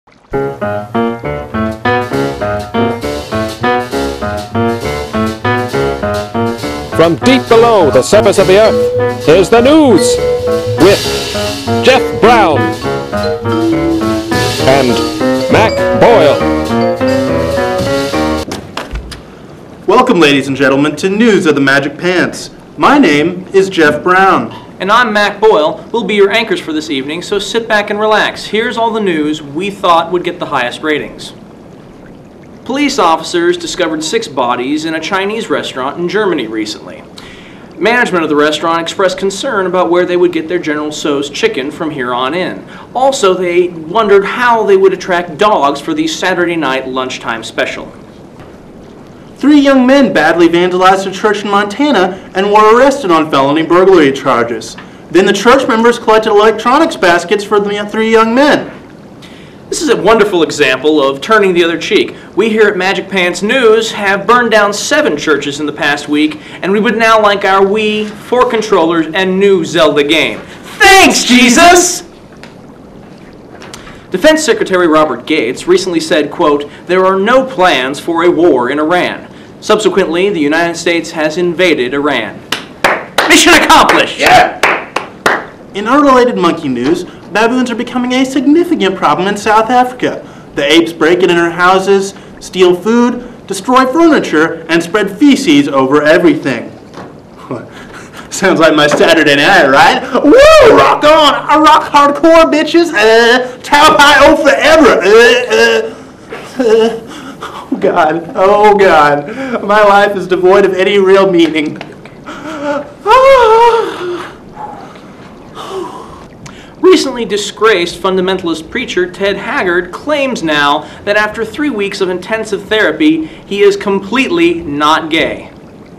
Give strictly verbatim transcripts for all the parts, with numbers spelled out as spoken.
From deep below the surface of the earth, here's the news with Jeff Brown and Mac Boyle. Welcome, ladies and gentlemen, to News of the Magic Pants. My name is Jeff Brown. And I'm Mac Boyle. We'll be your anchors for this evening, so sit back and relax. Here's all the news we thought would get the highest ratings. Police officers discovered six bodies in a Chinese restaurant in Germany recently. Management of the restaurant expressed concern about where they would get their General Tso's chicken from here on in. Also, they wondered how they would attract dogs for the Saturday night lunchtime special. Three young men badly vandalized a church in Montana and were arrested on felony burglary charges. Then the church members collected electronics baskets for the three young men. This is a wonderful example of turning the other cheek. We here at Magic Pants News have burned down seven churches in the past week, and we would now like our Wii, four controllers, and new Zelda game. Thanks, Jesus! Defense Secretary Robert Gates recently said, quote, "There are no plans for a war in Iran." Subsequently, the United States has invaded Iran. Mission accomplished! Yeah! In unrelated monkey news, baboons are becoming a significant problem in South Africa. The apes break into their houses, steal food, destroy furniture, and spread feces over everything. Sounds like my Saturday night, right? Woo! Rock on! I rock hardcore, bitches! Uh, Tau Pi O forever! Uh, uh, uh. Oh, God. Oh, God. My life is devoid of any real meaning. Recently disgraced fundamentalist preacher Ted Haggard claims now that after three weeks of intensive therapy, he is completely not gay.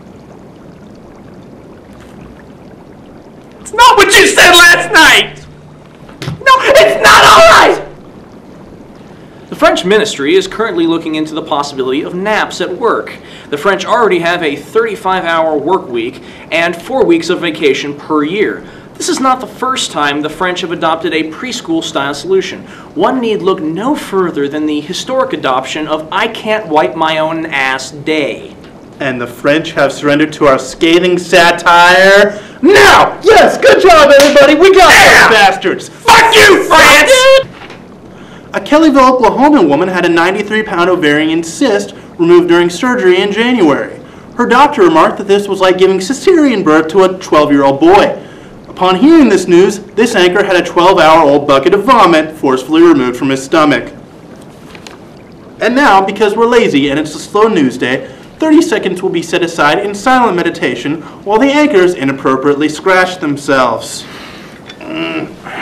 It's not what you said last night! No, it's not all right! The French ministry is currently looking into the possibility of naps at work. The French already have a thirty-five hour work week and four weeks of vacation per year. This is not the first time the French have adopted a preschool-style solution. One need look no further than the historic adoption of I Can't Wipe My Own Ass Day. And the French have surrendered to our scathing satire. Now! Yes, good job, everybody! We got yeah! those bastards! Fuck you, France! A Kellyville, Oklahoma woman had a ninety-three pound ovarian cyst removed during surgery in January. Her doctor remarked that this was like giving cesarean birth to a twelve-year-old boy. Upon hearing this news, this anchor had a twelve hour old bucket of vomit forcefully removed from his stomach. And now, because we're lazy and it's a slow news day, thirty seconds will be set aside in silent meditation while the anchors inappropriately scratch themselves. Mm.